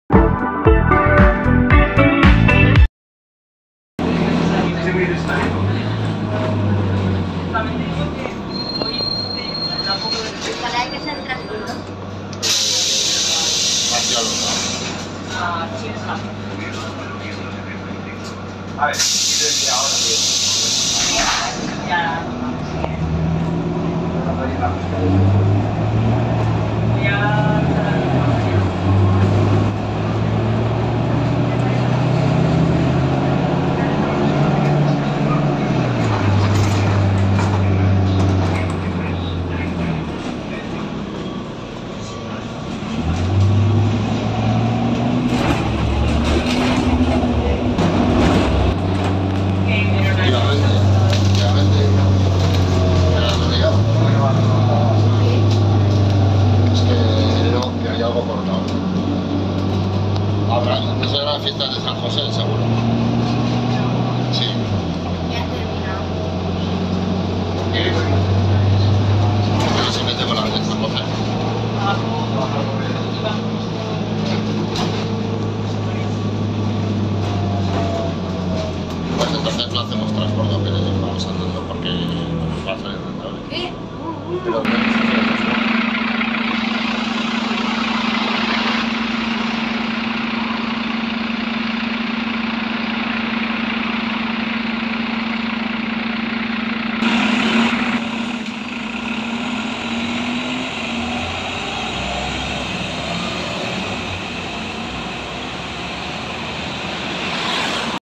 A ver, desde ahora ya. No será la fiesta de San José, seguro. Sí. Ya has terminado. Pero se mete con la de San José. Pues entonces no hacemos transporte, pero vamos andando porque nos va a salir rentable. ¿Qué? Pero